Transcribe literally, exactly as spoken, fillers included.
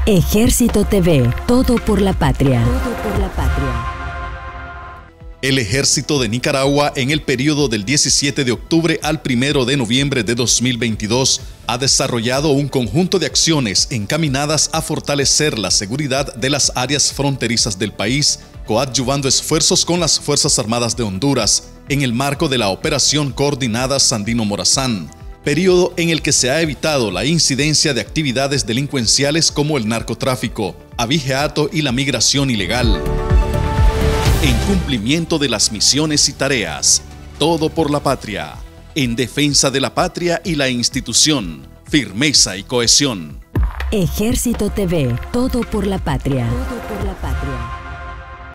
Ejército T V, todo por la patria. Todo por la patria. El Ejército de Nicaragua, en el periodo del diecisiete de octubre al primero de noviembre de dos mil veintidós, ha desarrollado un conjunto de acciones encaminadas a fortalecer la seguridad de las áreas fronterizas del país, coadyuvando esfuerzos con las Fuerzas Armadas de Honduras en el marco de la Operación Coordinada Sandino Morazán, periodo en el que se ha evitado la incidencia de actividades delincuenciales como el narcotráfico, abigeato y la migración ilegal. En cumplimiento de las misiones y tareas, todo por la patria, en defensa de la patria y la institución, firmeza y cohesión. Ejército T V, todo por la patria. Todo por la patria.